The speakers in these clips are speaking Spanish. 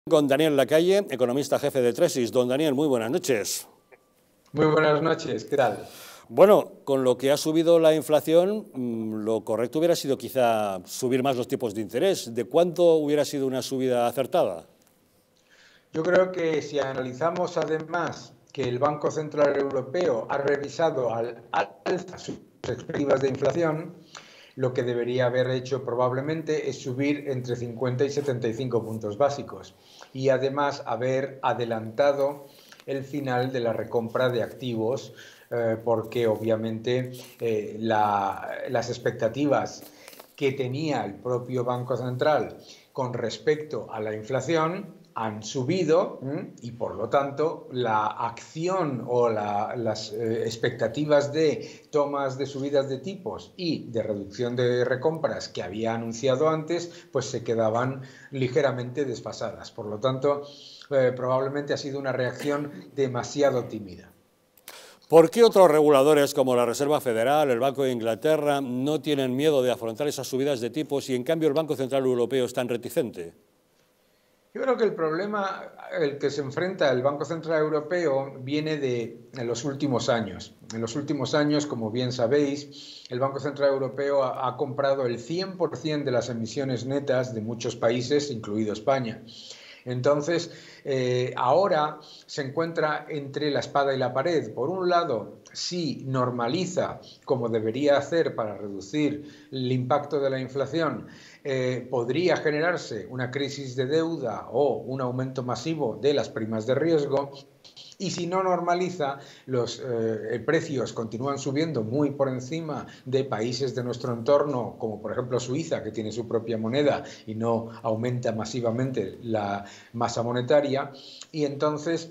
Con Daniel Lacalle, economista jefe de Tresis. Don Daniel, muy buenas noches. Muy buenas noches, ¿qué tal? Bueno, con lo que ha subido la inflación, lo correcto hubiera sido quizá subir más los tipos de interés. ¿De cuánto hubiera sido una subida acertada? Yo creo que si analizamos además que el Banco Central Europeo ha revisado al alza sus expectativas de inflación, lo que debería haber hecho probablemente es subir entre 50 y 75 puntos básicos y además haber adelantado el final de la recompra de activos porque obviamente las expectativas que tenía el propio Banco Central con respecto a la inflación han subido y por lo tanto la acción o las expectativas de tomas de subidas de tipos y de reducción de recompras que había anunciado antes pues se quedaban ligeramente desfasadas. Por lo tanto, probablemente ha sido una reacción demasiado tímida. ¿Por qué otros reguladores como la Reserva Federal, el Banco de Inglaterra, no tienen miedo de afrontar esas subidas de tipos y en cambio el Banco Central Europeo es tan reticente? Yo creo que el problema al que se enfrenta el Banco Central Europeo viene de los últimos años. En los últimos años, como bien sabéis, el Banco Central Europeo ha comprado el 100% de las emisiones netas de muchos países, incluido España. Entonces, ahora se encuentra entre la espada y la pared. Por un lado, sí normaliza, como debería hacer para reducir el impacto de la inflación, podría generarse una crisis de deuda o un aumento masivo de las primas de riesgo. Y si no normaliza, los precios continúan subiendo muy por encima de países de nuestro entorno, como por ejemplo Suiza, que tiene su propia moneda y no aumenta masivamente la masa monetaria. Y entonces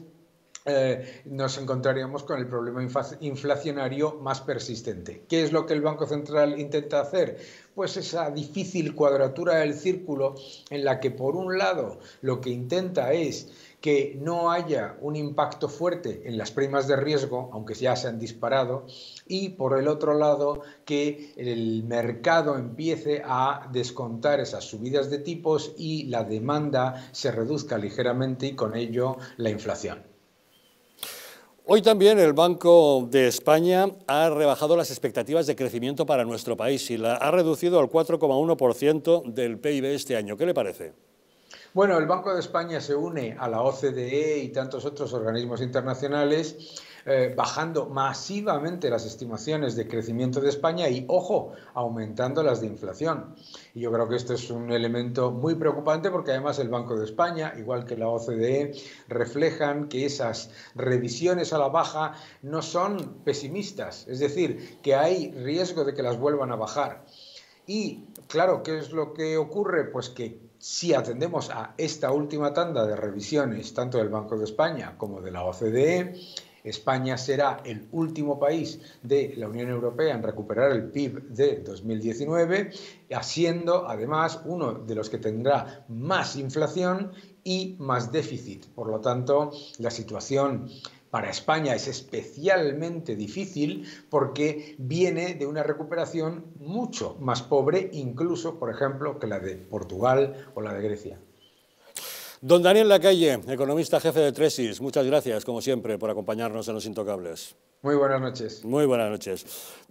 nos encontraríamos con el problema inflacionario más persistente. ¿Qué es lo que el Banco Central intenta hacer? Pues esa difícil cuadratura del círculo en la que por un lado lo que intenta es que no haya un impacto fuerte en las primas de riesgo, aunque ya se han disparado, y por el otro lado que el mercado empiece a descontar esas subidas de tipos y la demanda se reduzca ligeramente y con ello la inflación. Hoy también el Banco de España ha rebajado las expectativas de crecimiento para nuestro país y la ha reducido al 4,1% del PIB este año. ¿Qué le parece? Bueno, el Banco de España se une a la OCDE y tantos otros organismos internacionales, bajando masivamente las estimaciones de crecimiento de España y, ojo, aumentando las de inflación. Y yo creo que esto es un elemento muy preocupante porque además el Banco de España, igual que la OCDE, reflejan que esas revisiones a la baja no son pesimistas, es decir, que hay riesgo de que las vuelvan a bajar. Y claro, ¿qué es lo que ocurre? Pues que si atendemos a esta última tanda de revisiones, tanto del Banco de España como de la OCDE, España será el último país de la Unión Europea en recuperar el PIB de 2019, siendo además uno de los que tendrá más inflación y más déficit. Por lo tanto, la situación para España es especialmente difícil porque viene de una recuperación mucho más pobre, incluso, por ejemplo, que la de Portugal o la de Grecia. Don Daniel Lacalle, economista jefe de Tresis, muchas gracias, como siempre, por acompañarnos en Los Intocables. Muy buenas noches. Muy buenas noches.